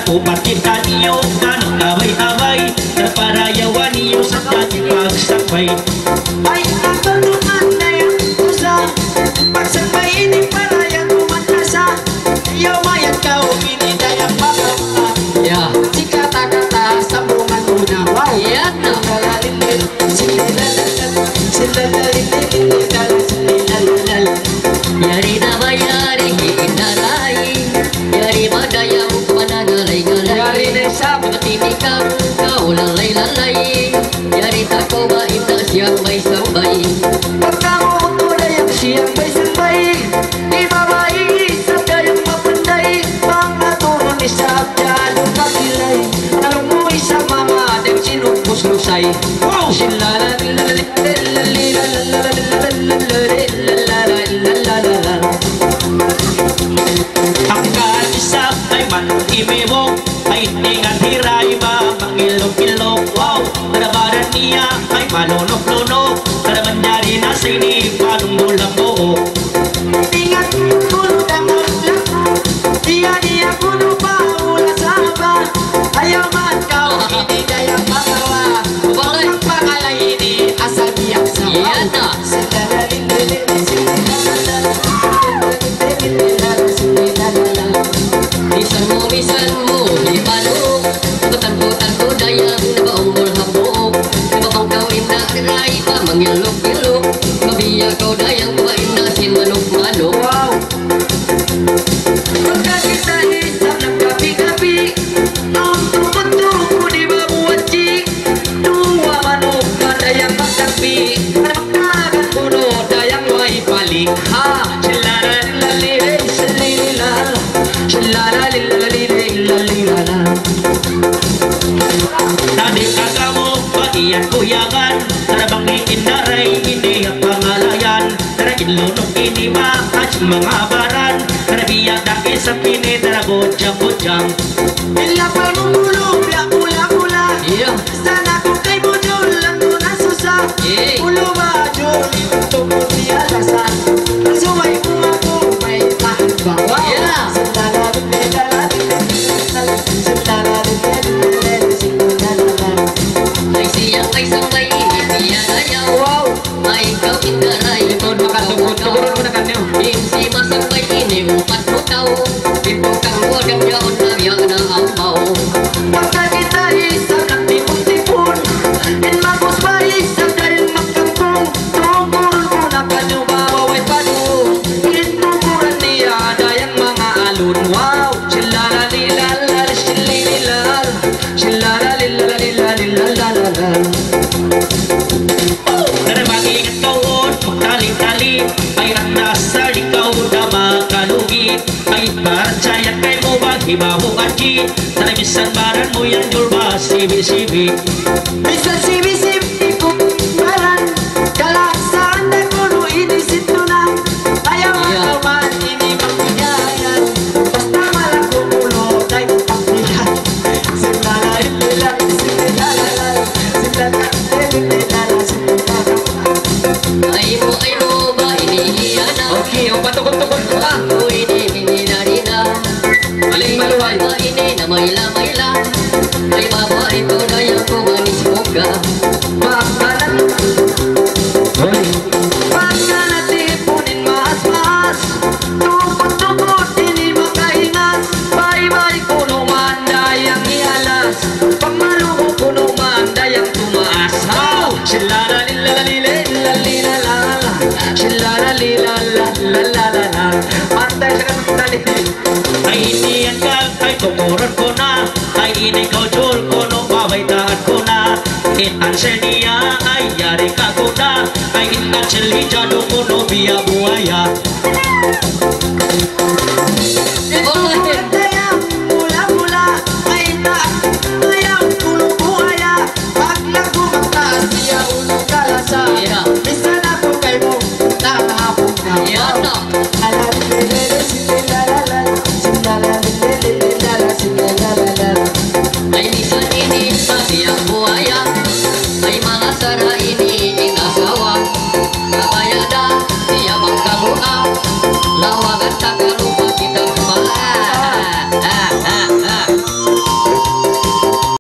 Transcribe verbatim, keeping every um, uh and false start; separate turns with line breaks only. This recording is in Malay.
upat kita niyo kanang away-away naparayawan niyo sa kanyang pagsakbay.
Ay natulungan na yung pusa pagsakbay ini parayang umatasa ayaw mayan ka umini dayang pagkama
Ya,
si kata-kata sambungan muna. Wow,
yan na.
Lalalilil, sililalal, silalalilil, sililalal.
Yari na ba yari hinalay, yari ba dayaw manangalay-ngalay,
Yari na isa,
Matinigang kau lalay-lalay, yari tako ba ina siyang may sabay.
pagkamutuloy ang siyang may sabay di babae, sabay ang mapanday mga turun ni sabya lumapilay talong mo sa mga dem sinupos lusay. Wow!
Ang kanisap ay manimibong ay tingan hiray ba mangilog-ilog. Wow! Karabaran niya ay malunok-lunok karaman niya rin na sa inipanong mulang buo.
Tingat kuno damot lang Dia dia kuno pa ula saba ayaw man kau hindi kaya pagawa Huwag pakalay ini asal biyak sa
Yan na. Misan mo, misan mo, di balo, Batang-batang dayang nabaunggol hambok, Nababang kau ina ray pa mangilog-ilog, Mabiya kau dayang kumain na sin manok-manok.
Wow! Pagkakita isang ng gabi-gabi ang tumutuko di ba buwaji tuwa manok na dayang magtabi Nagkagan puno dayang way palik ha Shilalalilalili salililala Shilalalilalili
Tadi kagamo pag-iyan kuyagan tarabang iinaray hindi ang pangalayan tara inlunok ini makas mga baran tara biyak daki sa pini tara bodyang-bodyang.
Ilapal mo mulo pula-pula-pula
Iya.
Sana ko kay Bujol lang doon ang susa
Eh.
Ulo ba Jol yung tukot niya lasa Suway mo ako may tahan ba Wow!
Yeah. Ay siyang ay sangay, hindi yan ayaw,
Wow!
Ay ikaw inaray,
Ito makatugod-tugod mo na kanyo
Hindi masangay ini upat mo tao, Pito kang wadang yaon na yan na amaw.
Pagka kita isang nagtipon-tipon In magos ba isang dahil magkangkong Tungkol ko na kanyo bawaway padung Inukuran niya dayang mga alun Wow! Shilalalilalal, shilililal Shilalalilalalilalal
Tara mag-ingat kaon magtali-tali ay nasa ikaw na makalugit ay parachaya kay mo baghiba mo kaji tara bisan baran mo yan julba sibi-sibi.
Bisa sibisip ikumparan Kalaksaan na kuno inisit ko na Ayaw
Yeah.
yeah. man ini magpunyayan Basta malang kumulo tayo pagpunyan Silalalilalal, silalala Silalalilalal, silalala
Ay mo ay mo ba iniiyan na,
Okay, o patukot-tukot ko ka
Ako ini minina-rina,
Maling maluhay
Ba ini na mayla-mayla, Ay babae ko na yung kumanis mo ka.
Makanan Pagkanan tipunin mas-mas Tukot-tukot ini makaingas Bye-bye kuno man dayang ialas Pagmaluho kuno man dayang tumaas How? Shilalalilalalilalalilalala Shilalalilalalalalala Antay sa kanong
Ay iniyan ka ay tukuran ko na ay ini ko jul ko no mabaitaan ko na in answer niya ay yari ka ko na ay in answer hijado ko no biya buaya.